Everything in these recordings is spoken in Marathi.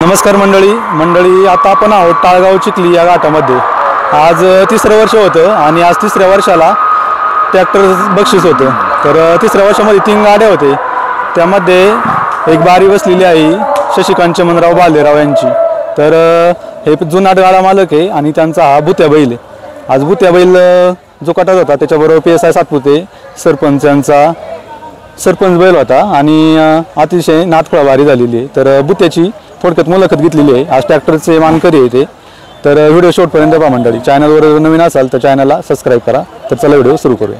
नमस्कार मंडळी आता आपण आहोत टाळगाव चिखली या घाटामध्ये। आज तिसरं वर्ष होतं आणि आज तिसऱ्या वर्षाला ट्रॅक्टर बक्षीस होतं। तर तिसऱ्या वर्षामध्ये 3 गाड्या होते, त्यामध्ये एक बारी बसलेली आहे शशिकांत चमनराव बालेराव यांची। तर हे जुनाट गाडा मालक आहे आणि त्यांचा हा भुत्या बैल आहे। आज भुत्या बैल जो कटात होता त्याच्याबरोबर PSI सातपुते सरपंचांचा सरपंच बैल होता आणि अतिशय नातखुळा बारी झालेली आहे। तर भुत्याची थोडक्यात मुलाखत घेतलेली आहे। आज ट्रॅक्टरचे मानकरी आहे ते। तर व्हिडिओ शेवटपर्यंत पहा मंडळी। चॅनलवर नवीन असाल तर चॅनलला सबस्क्राईब करा। तर चला व्हिडिओ सुरू करूया।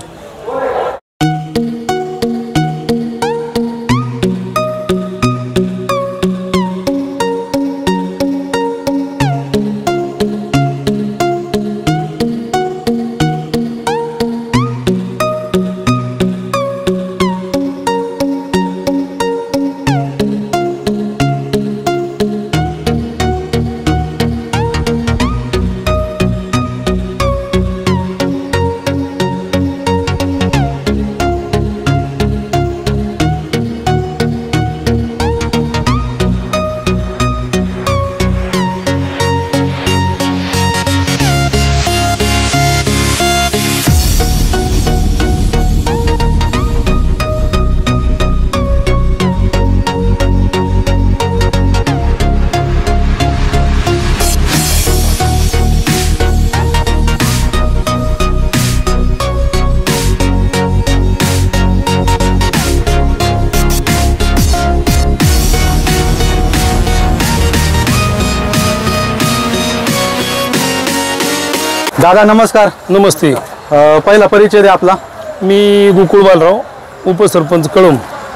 दादा नमस्कार। नमस्ते। पहिला परिचय द्या आपला। मी गोकुळ बालराव, उपसरपंच कळम।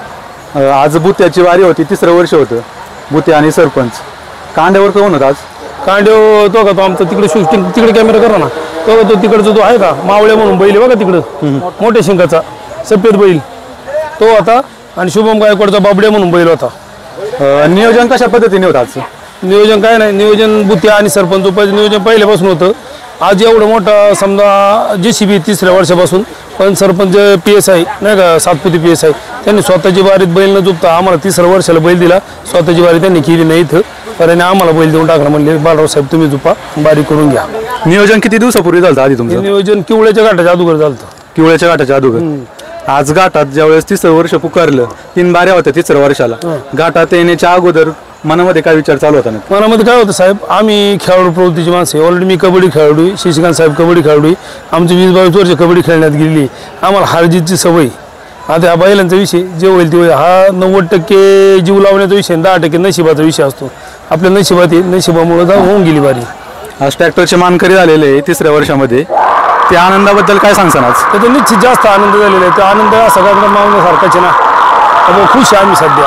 आज भुत्याची वारी होती, तिसरं वर्ष होतं। भुत्या आणि सरपंच कांड्यावर कोण होता आज? कांडेव तो का तो आमचा तिकडे शूटिंग तिकडे कॅमेरा करा ना, तो तिकडचा जो आहे का मावळे म्हणून बैल बघा तिकडं मोठ्या शिंगाचा सफेद बैल तो होता आणि शुभम गायकवाडचा बाबड्या म्हणून बैल होता। नियोजन कशा पद्धतीने होतं आज? नियोजन काय नाही, नियोजन भुत्या आणि सरपंच नियोजन पहिल्यापासून होतं। आज एवढं मोठं समजा JCB तिसऱ्या वर्षापासून, पण सरपंच PSI नाही का सातपुते PSI त्यांनी स्वतःची बारीत बैल न झुपता आम्हाला तिसऱ्या वर्षाला बैल दिला। स्वतःची बारी त्यांनी केली नाही इथं, कारण आम्हाला बैल देऊन टाकला। म्हणले बालराव साहेब तुम्ही झुपा बारी करून घ्या। नियोजन किती दिवसापूर्वी झालं आधी तुमचं? नियोजन किवळ्याच्या घाटाच्या अगोदर झालं। किवळ्याच्या घाटाच्या अगोदर। आज घाटात ज्यावेळेस तिसरं वर्ष पुकारलं, 3 बाऱ्या होत्या तिसऱ्या वर्षाला, घाटात येण्याच्या अगोदर मनामध्ये काय विचार चालू होता? मनामध्ये काय होतं साहेब, आम्ही खेळाडू प्रवृत्तीची माणसं आहे। ऑलरेडी मी कबड्डी खेळाडू, शशिकांत साहेब कबड्डी खेळाडू, आमची 20-22 वर्ष कबड्डी खेळण्यात गेलेली। आम्हाला हारजीतची सवय। आता हा बैलांचा विषय जे होईल ते होईल, हा 90% जीव लावण्याचा विषय, 10% नशिबाचा विषय असतो। आपल्या नशिबात नशिबामुळे होऊन गेली बारी। आज ट्रॅक्टरचे मानकरी झालेले तिसऱ्या वर्षामध्ये, त्या आनंदाबद्दल काय सांगसान? आज तर निश्चित जास्त आनंद झालेला आहे। तो आनंद सगळ्यांना मागण्यासारखाच आहे ना, त्यामुळे खुश आहे आम्ही सध्या।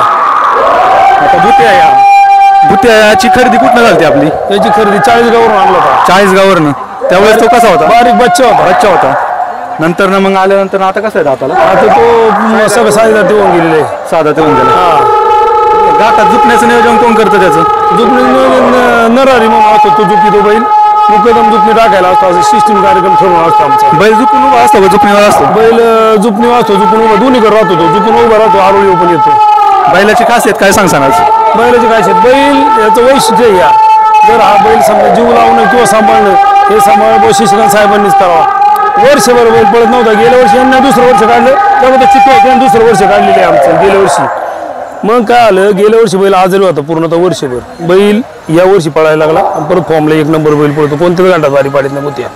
आता भुत्याची खरेदी कुठनं झाली आपली? याची खरेदी 40 गावावरून आणला होता। 40 गावावरनं? त्यावेळेस तो कसा होता? बारीक बच्चा होता। नंतर मग आल्यानंतर आता कसं आहे दाताला? आता तो सगळं साधा ते होऊन गेलेलं आहे। साधा ते होऊन गेला। घाटात झुपण्याचं नियोजन कोण करतं त्याचं? झुपण्याचं नियोजन नरहरी म्हणून असतो, तो झुपी तो बैल मुकदम झुपणी टाकायला असतो। असं सिस्टीम कार्यक्रम ठरवून असतो आमचा। बैल झुपून उभा असतो का झुपणीवर असतो? बैल झुपणी वाजतो, झुपून उभा दोन्हीकडे राहतो। तो झुपून उभा राहतो, आरोळी पण येतो। बैलाची खासियत काय सांगसान आज? बैलाची खासियत, बैल याचं वैशिष्ट्य आहे। जर हा बैल समजा जीव लावणं किंवा सांभाळणं हे सांभाळ शशिकांत साहेबांनीच करावा। वर्षभर बैल पळत नव्हता। गेल्या वर्षी यांना दुसरं वर्ष काढलं, त्यामध्ये चित्र त्यांनी दुसरं वर्ष काढलेलं आहे आमचं गेल्या वर्षी। मग काय आलं, गेल्या वर्षी बैल आजारी होता पूर्णतः वर्षभर। बैल या वर्षी पळायला लागला आणि परत फॉर्मला 1 नंबर बैल पळतो। कोणत्याच घाटात बारी पाडत नाही मोठ्या।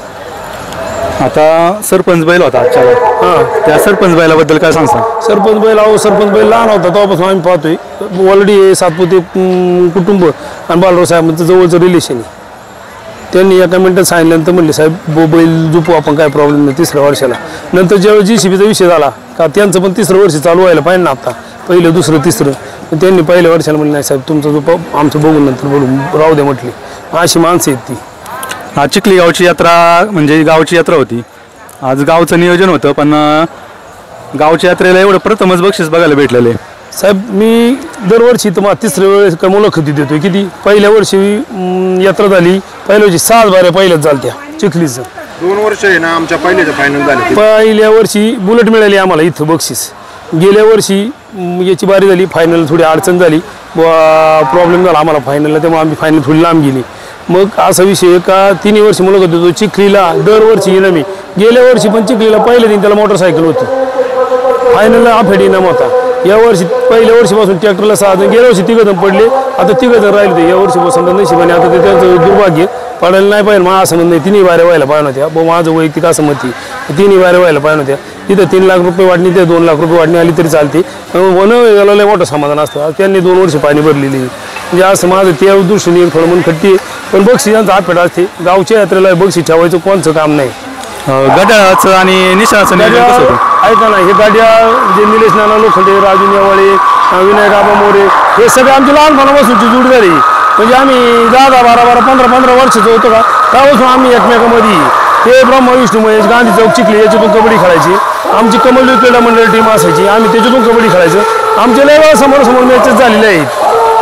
आता सरपंच बैल होता आजच्या, त्या सरपंच बैलाबद्दल काय सांगसान? सरपंच बैल लहान होता तेव्हापासून आम्ही पाहतोय। ऑलरेडी सातपुते कुटुंब आणि बालराव साहेबांचं जवळचं रिलेशन आहे। त्यांनी एका मिनिटात सांगितल्यानंतर म्हणले साहेब बैल झुपू आपण, काय प्रॉब्लेम नाही तिसऱ्या वर्षाला। नंतर जेव्हा JCBचा विषय झाला का त्यांचं पण तिसरं वर्ष चालू व्हायला पाहिजे ना, आता पहिलं दुसरं तिसरं, त्यांनी पहिल्या वर्षाला म्हणले नाही साहेब तुमचं झुपा आमचं बघून नंतर बोलून राहू दे म्हटली। अशी माणसं आहेत ती। आज चिखली गावची यात्रा म्हणजे गावची यात्रा होती। आज गावचं नियोजन होतं, पण गावच्या यात्रेला एवढं प्रथमच बक्षीस बघायला भेटलेले। साहेब मी दरवर्षी तुम्हाला तिसऱ्या वेळेस काय मुलाखती देतोय। किती पहिल्या वर्षी यात्रा झाली, पहिल्या वर्षी 7 बाऱ्या पहिल्याच झालत्या चिखलीचं। 2 वर्ष आहे ना आमच्या पहिल्याच्या फायनल झाले। पहिल्या वर्षी बुलेट मिळाली आम्हाला इथं बक्षीस। गेल्या वर्षी याची बारी झाली, फायनल थोडी अडचण झाली, प्रॉब्लेम झाला आम्हाला फायनलला, त्यामुळे आम्ही फायनल थोडी लांब गेली. मग असा विषय का 3 वर्ष मुलाखत होतो चिखलीला, दरवर्षी गेलो मी. गेल्या वर्षी पण चिखलीला पहिल्या दिन त्याला मोटरसायकल होती, फायनलला आफेडी इनाम होता. या वर्षी पहिल्या वर्षीपासून ट्रॅक्टरला 6 जण, गेल्या वर्षी 3 जण पडले, आता 3 जण राहिले ते. या वर्षीपासून नशिबाने आता ते त्यांचं दुर्भाग्य, पडायला नाही पाहिजे मला असं म्हणत नाही. 3 बाऱ्या व्हायला पाहिजे होत्या, माझं वैयक्तिक असं मत आहे. 3 बाऱ्या व्हायला पाहिजे होत्या. तिथं 3 लाख रुपये वाढणी, ते 2 लाख रुपये वाढणी आली तरी चालते. वन लय मोठं समाधान असतं. त्यांनी 2 वर्ष पाणी भरलेली, म्हणजे असं माझं त्या दृष्टीने थोडं म्हणून खट्टी. पण बक्षीस यांचा आफेड असते. गावच्या यात्रेला बक्षीस ठेवायचं कोणचं काम नाही. गड्याचं आणि निशाचं नियोजन कसं होतं? ऐका ना, हे गाड्या जे निलेश नाना लोखंडे, राजू नेवाळे, विनायक आबा मोरे, हे सगळे आमची लहानपणापासूनची जोड झाली. म्हणजे आम्ही 10, 12, 15 वर्षाचं होतो का, त्यापासून आम्ही एकमेकांमध्ये. ते ब्रह्मा विष्णू महेश, गांधी चौक चिखली याच्यातून कबड्डी खेळायची. आमची कमल क्रीडा मंडळ टीम असायची, आम्ही त्याच्यातून कबड्डी खेळायचं. आमचे लय वेळा समोर मॅचेस झालेले आहेत.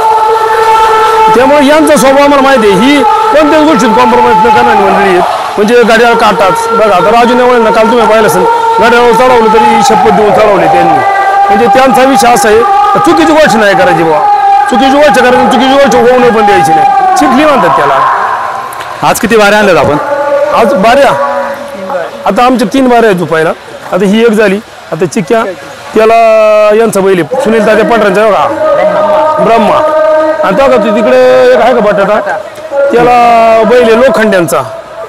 त्यामुळे यांचा स्वभाव आम्हाला माहिती आहे. ही कोणत्याच गोष्टीत कॉम्प्रोमाइज न करणारी मंडळी आहेत. म्हणजे गाड्यावर काढतात बघा. आता राजू नेवाळेंना काल तुम्ही पाहिलं असेल, गाड्यावर चढवलं तरी शपथ देऊन चढवले त्यांनी. म्हणजे त्यांचा विषय असा आहे, चुकीची गोष्ट नाही करायची बाबा, चुकीची गोष्ट करायची, चुकीची गोष्ट होऊ पण द्यायची नाही. चिखली म्हणतात त्याला. आज किती बाऱ्या आणल्यात आपण? आज बाऱ्या आता आमच्या 3 बाऱ्या आहेत झोपायला. आता ही एक झाली. आता चिक्क्या त्याला यांचा बैल सुनील तात्या पाटरांचा बघा ब्रह्मा. आणि तो का तू तिकडे एक आहे का बटाटा, त्याला बैल लोखंड्यांचा.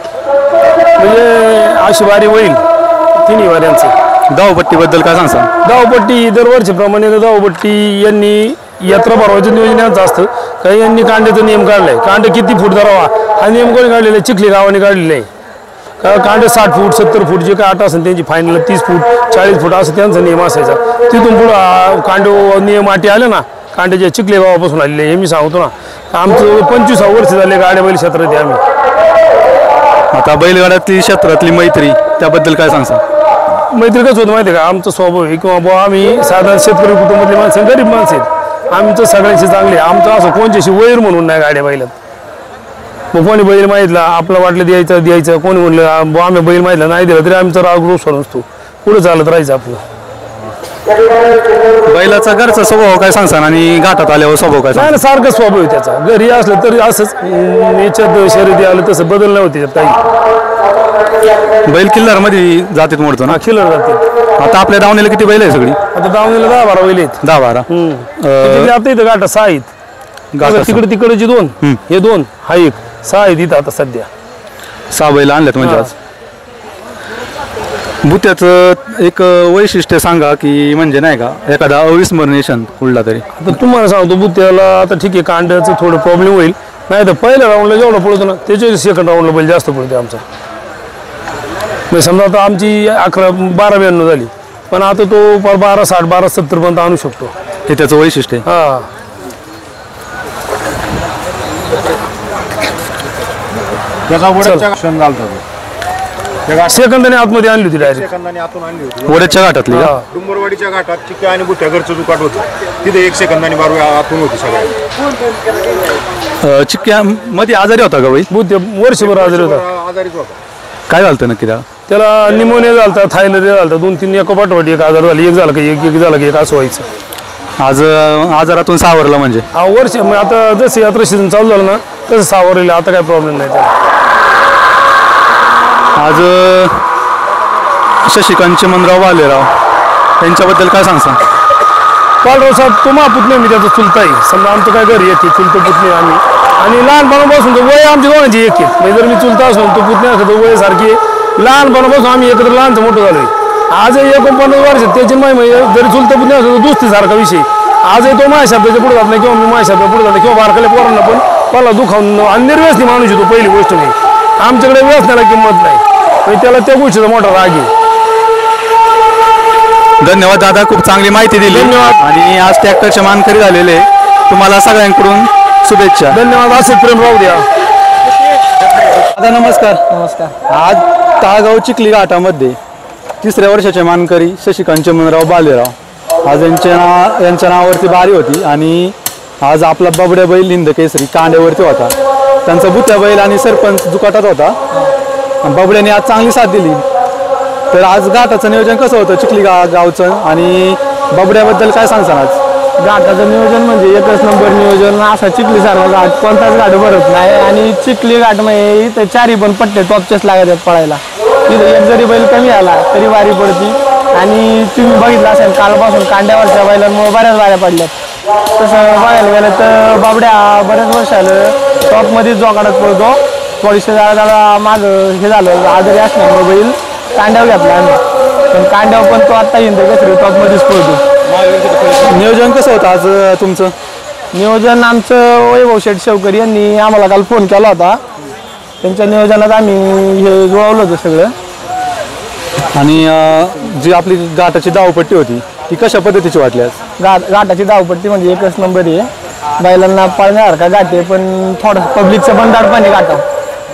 म्हणजे अशी बारी होईल 3 वाऱ्यांचं. धावपट्टीबद्दल काय सांगता? धावपट्टी दरवर्षीप्रमाणे धावपट्टी यांनी यात्रा भरवायचं नियोजन यांचं असतं. काही यांनी कांड्याचा नियम काढलाय. कांड किती फूट धरावा हा नियम कोणी काढलेला आहे? चिखली गावाने काढलेला आहे. कांडे 60 फूट 70 फूट जे काय आठ असेल त्यांची फायनल 30 फूट 40 फूट असं त्यांचा नियम असायचा. तिथून पुढं कांडो नियम अटी आले ना, कांड्याच्या चिखले गावापासून आलेले. हे मी सांगतो ना, आमचं 25 वर्ष झाले गाड्या बैल क्षेत्रात आहे आम्ही. आता बैलगाड्यातली क्षेत्रातली मैत्री त्याबद्दल काय सांगता? मैत्री कसं होतं माहिती आहे का, आमचा स्वभाव आहे किंवा बुवा आम्ही साधारण शेतकरी कुटुंबातली माणसं, गरीब माणसं आहेत. आमचं सगळ्यांशी चांगले. आमचं असं कोणच्याशी वैर म्हणून नाही गाड्या बैलात. मग कोणी बैल माहितला आपलं वाटलं द्यायचं, कोणी म्हणलं बुवा आम्ही बैल माहितला नाही दिला तरी आमचा राग रोज सोडून असतो. पुढे चालत राहायचं आपलं. बैलाचा घरचा स्वभाव काय सांगता आणि घाटात आल्यावर स्वभाव काय? नाही ना, सारखं स्वभाव आहे त्याचा. घरी असलं तरी असंच, याच्यात शर्यती आलं तसं बदल नाही होते काही. बैल किल्लार मध्ये जातीत मोडतो ना, खिलर जाते. आता आपल्या दावणीला किती बैल आहे? सगळी आता दावणीला 10-12 बैल आहेत. 10-12 आता इथं गाठा 6 आहेत. तिकडे 2 हे 2 हा 1 6 आहेत इथं आता सध्या. 6 बैल आणल्यात म्हणजे आज. बुत्याचं एक वैशिष्ट्य सांगा की म्हणजे नाही का एखादा अविस्मरणीय क्षण कुठला तरी. आता तुम्हाला सांगतो बुत्याला आता ठीक आहे कांड्याचं थोडं प्रॉब्लेम होईल. नाही तर पहिल्या राऊंडला जेवढं पळतो ना त्याच्या सेकंड राऊंडला बैल जास्त पळतो आमचा. म्हणजे समजा आता आमची 11-12-92 झाली, पण आता तो 12-60 12-70 पर्यंत आणू शकतो. हे त्याचं वैशिष्ट्य आहे. हा सेकंदाने आतमध्ये आणली होती डायरेक्ट. वड्याच्या घाटातली का? डुंबरवाडीच्या घाटात चिक्क्या आणि बुत्या घरचं दुकान होतं, तिथे 1 सेकंदाने बारू आतून होती सगळ्या. चिक्क्या मध्ये आजारी होता का बैल? बुत्या वर्षभर आजारी होता. आजारीच होता. काय झालं नक्की त्याला निमोनिया झाला, थायरॉइड झाला, 2-3 एकोपाठवाटी एक आजार झाला. एक झाला का एक झाला की एक असं व्हायचं. आज आजारातून सावरला म्हणजे हा वर्ष. आता जसं यात्रा सीझन चालू झालं ना तसं सावरलेलं. आता काय प्रॉब्लेम नाही त्याला. आज शशिकांत चिमनराव बालेराव यांच्याबद्दल काय सांगता? बालराव साहेब तो महापुतणे मी त्याचा चुलता आहे. समजा आमचं काय घरी येते चुलतो पुतणे आम्ही. आणि लहानपणापासून तर वय आमच्या दोघांची एक आहे. म्हणजे जर मी चुलता असलो तो पुतणे असतो तर वय सारखी. लहानपणापासून आम्ही एकत्र लहानचं मोठं झालोय. आजही 49 वर्ष त्याची जरी चुलता पुतणे असलो तर दुसरीसारखा विषय. आजही तो माझ्या शब्दाच्या पुढे जात नाही किंवा मी माझ्या शब्दाच्या पुढे जात नाही किंवा बारकाल्या पोरांना पण मला दुखावून आणि निर्व्यसनी माणूस येतो. पहिली गोष्ट नाही आमच्याकडे व्यसनाला किंमत नाही. त्याला त्या गोष्टीचा मोठा राग आहे. धन्यवाद दादा, खूप चांगली माहिती दिली. धन्यवाद. आणि आज ट्रॅक्टरचे मानकरी झालेले तुम्हाला सगळ्यांकडून शुभेच्छा. धन्यवाद. असेच प्रेम राहू द्या. दादा नमस्कार. नमस्कार. आज ताळगाव चिखली घाटामध्ये 3ऱ्या वर्षाचे मानकरी शशिकांत चिमनराव बालेराव आज यांच्या नावावरती बारी होती. आणि आज आपला बबड्या बैल हिंद केसरी कांड्यावरती होता. त्यांचा बुत्या बैल आणि सरपंच दुकाटात होता. बबड्याने आज चांगली साथ दिली. तर आज घाटाचं नियोजन कसं होतं चिखली गावचं आणि बबड्याबद्दल काय सांगसान आज? घाटाचं नियोजन म्हणजे एकच नंबर नियोजन, असा चिखली सारखा घाट कोणताच घाट भरत नाही. आणि चिखली घाट म्हणजे इथं चारी पण पट्टे टॉपचेच लागतात पळायला. इथं एक जरी बैल कमी आला तरी वारी पडती. आणि तुम्ही बघितलं असेल कालपासून कांड्यावरच्या बैलांमुळे बऱ्याच वाऱ्या पडल्यात. तसं बघायला गेलं तर बाबड्या बऱ्याच वर्ष आलं टॉपमध्येच जोगाडत पडतो. थोडीशी जरा मागं हे झालं आजारी असल्यामुळे बैल कांड्यावर घेतला आम्ही, पण कांड्यावर पण तो आत्ता हिंद कसरी टॉपमध्येच पडतो. नियोजन कसं होतं आज तुमचं? नियोजन आमचं वैभव शेठ शेवकर यांनी आम्हाला काल फोन केला होता. त्यांच्या नियोजनात आम्ही हे जुळवलं होतं सगळं. आणि जी आपली घाटाची धावपट्टी होती ती कशा पद्धतीची वाटली आज? घाटाची धावपट्टी म्हणजे एकच नंबर आहे. बैलांना पळण्यासारखा घाट आहे, पण थोडं पब्लिकचं बंदाड पण आहे घाटावर.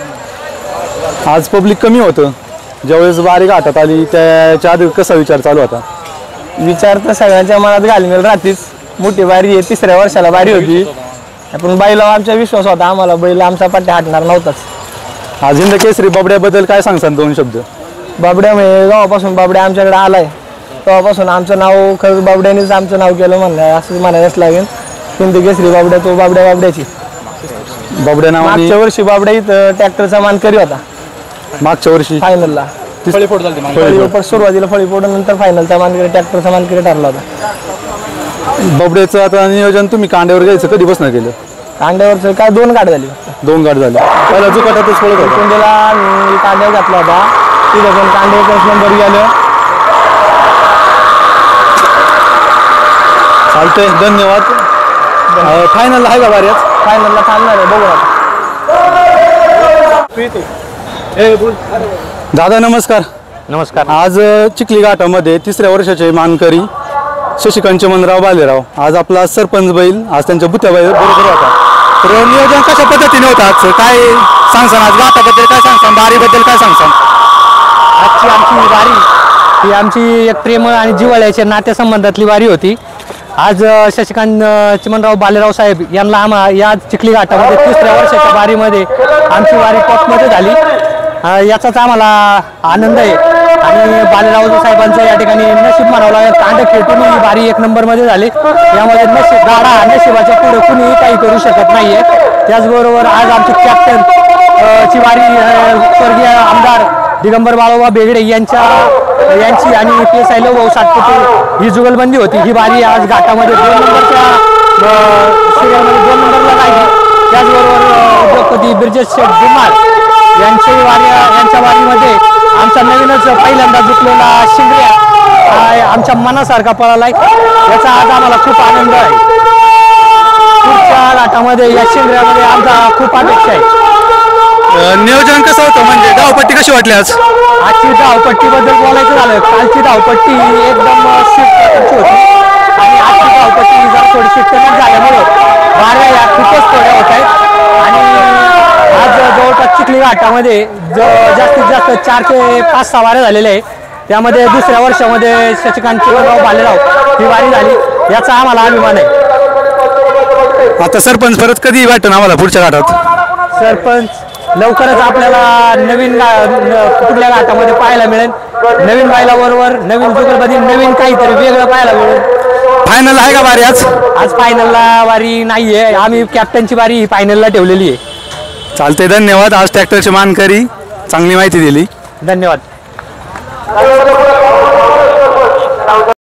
आज पब्लिक कमी होतं, ज्यावेळेस वारी घाटात आली त्याच्या आधी कसा विचार चालू होता? विचार तर सगळ्यांच्या मनात घालमेल राहतीच. मोठी बारी आहे, 3ऱ्या वर्षाला बारी होती, पण बैलावर आमचा विश्वास होता. आम्हाला बैल आमचा पट्ट्या हटणार नव्हताच. आज हिंद केसरी बबड्याबद्दल काय सांगसान 2 शब्द? बाबड्या म्हणजे जेव्हापासून बाबड्या आमच्याकडे आलाय तेव्हापासून आमचं नाव खरंच बाबड्यानेच आमचं नाव केलं म्हणलं असं म्हणायलाच लागेल. हिंद केसरी बाबड्या तो बाबड्याची. बबड्या नावाने मागच्या वर्षी बाबड्या इथं ट्रॅक्टरचा मानकरी होता. मागच्या वर्षी फायनलला सुरुवातीला फळी फोडून नंतर फायनलचा मानकरी ट्रॅक्टरचा मानकरी ठरला होता. बबड्याचं आता नियोजन तुम्ही कांड्यावर घ्यायचं कधीपासून केलं? कांड्यावरचं काय 2 गाठ झाली. 2 गाठ झाले. पहिला जुकाटातच पळत होता. कुंडीला मी कांड्यावर घातला होता, तिथं पण कांडे एकच नंबर गेलं. चालतंय, धन्यवाद. फायनलला आहे का बऱ्याच? फायनलला थांबणार आहे, बघू आता. दादा नमस्कार. नमस्कार. आज चिखली घाटामध्ये 3ऱ्या वर्षाचे मानकरी शशिकांत चमनराव बालेराव, आज आपला सरपंच बैल आज त्यांच्या बुत्या बैल बरोबर होता. तर नियोजन कशा पद्धतीने होतं आज? काय सांगसान आज घाटाबद्दल? काय सांगसान बारीबद्दल? काय सांगसान? आजची आमची वारी ही आमची एक प्रेमळ आणि जिव्हाळ्याच्या नात्यासंबंधातली वारी होती. आज शशिकांत चिमनराव बालेराव साहेब यांना या चिखली घाटामध्ये 3ऱ्या वर्षाच्या वारीमध्ये आमची वारी टॉपमध्ये झाली. याचाच आम्हाला आनंद आहे. आणि बालेराव साहेबांचं या ठिकाणी नशीब म्हणावं लागेल. कांड खेटून ही वारी 1 नंबरमध्ये झाली. यामध्ये नशीब गाडा नशिबाच्या पुढे कुणीही काही करू शकत नाहीये. त्याचबरोबर आज आमची कॅप्टन ची वारी स्वर्गीय आमदार दिगंबर बाळोबा बेगडे यांची आणि PSI भाऊ सातपुते ही जुगलबंदी होती. ही वारी आज घाटामध्ये 2 नंबरच्या सिरियलमध्ये 2 नंबरला राहिली. त्याचबरोबर उद्योगपती ब्रिजेश शेठ धुमाळ यांच्या वारीमध्ये आमचा नवीनच पहिल्यांदा जिंकलेला शिंगऱ्या आमच्या मनासारखा पळालाय. याचा आज आम्हाला खूप आनंद आहे. पुढच्या घाटामध्ये या शिंगऱ्यामध्ये आमचा खूप अपेक्षा आहे. नियोजन कसं होतं, म्हणजे धावपट्टी कशी वाटली आज? आजची धावपट्टीबद्दल बोलायचं झालं, कालची धावपट्टी एकदम शिफ्ट होती आणि आजची धावपट्टी जरा थोडीशी कमी झाल्यामुळे वाऱ्या या खूपच थोड्या होत आहेत. आणि आज जवळपास चिखली घाटामध्ये जास्तीत जास्त 4 ते 5-6 वाऱ्या झालेल्या आहे. त्यामध्ये 2ऱ्या वर्षामध्ये शशिकांत चिमनराव बालेराव ही वारी झाली. याचा आम्हाला अभिमान आहे. आता सरपंच परत कधी वाटतं आम्हाला पुढच्या घाटात? सरपंच लवकरच आपल्याला नवीन कुठल्या घाटामध्ये पाहायला मिळेल. नवीन बैलाबरोबर नवीन जुगलबंदी नवीन काहीतरी वेगळं पाहायला मिळेल. फायनल आहे का वारी आज? आज फायनलला वारी नाहीये. आम्ही कॅप्टनची वारी फायनलला ठेवलेली आहे. चालते, धन्यवाद. आज ट्रॅक्टरची मानकरी चांगली माहिती दिली. धन्यवाद.